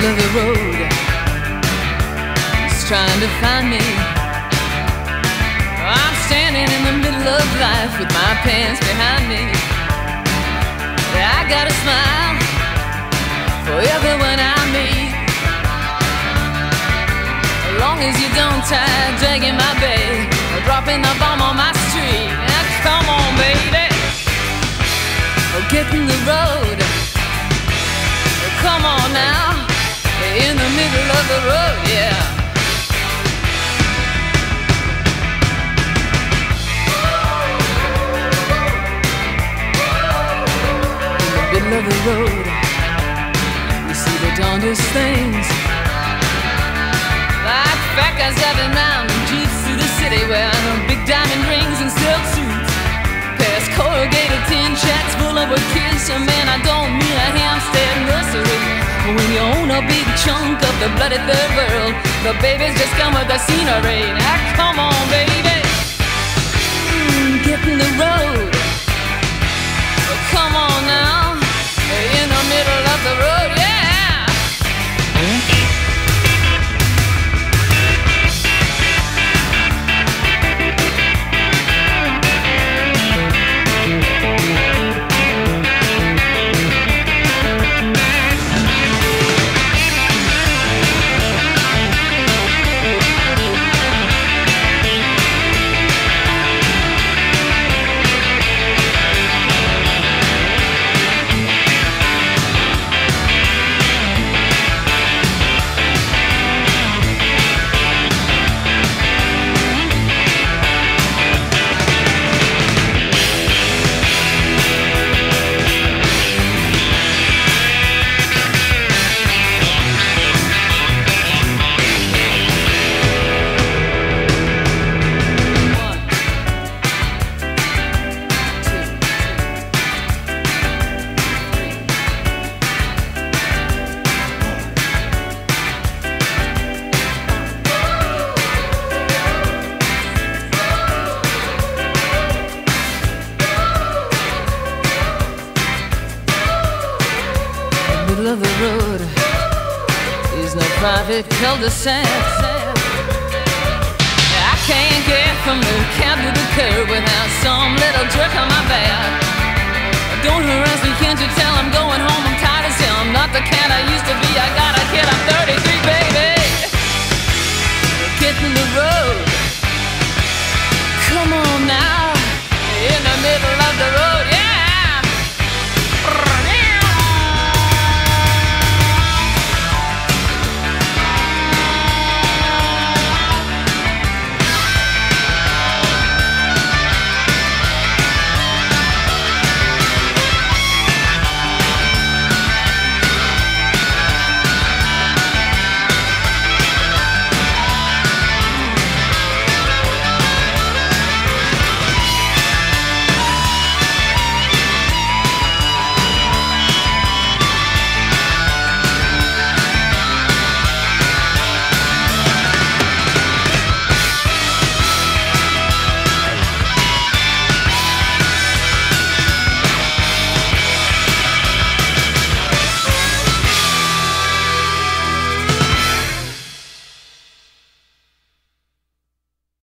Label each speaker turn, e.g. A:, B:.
A: middle of the road, he's trying to find me. I'm standing in the middle of life with my pants behind me. I got a smile for everyone I meet, as long as you don't try dragging my bag or dropping the bomb on my street. Now, come on, baby, get in the road. Come on now, in the middle of the road, yeah. In the middle of the road, you see the darndest things, like fat guys driving round in jeeps through the city, wearing big diamond rings and silk suits, past corrugated tin shacks full of kids. So man, I don't mean a Hampstead nursery. When you own a big chunk of the bloody third world, the babies just come with the scenery. Now come on, baby, get in the road. Come on now, in the middle of the road, yeah. Middle of the road is no private cul-de-sac. I can't get from the cab to the curb without some little jerk